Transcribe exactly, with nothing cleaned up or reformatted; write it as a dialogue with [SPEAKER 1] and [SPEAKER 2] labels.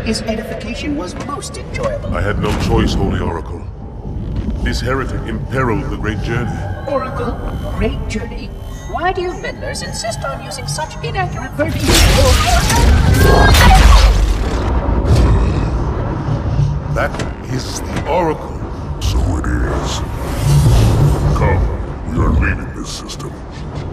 [SPEAKER 1] His edification was most enjoyable.
[SPEAKER 2] I had no choice, Holy Oracle. This heretic imperiled the Great Journey.
[SPEAKER 1] Oracle, Great Journey? Why do you meddlers insist on using such inaccurate verbiage?
[SPEAKER 2] That is the Oracle.
[SPEAKER 3] So it is. Come, we are leaving this system.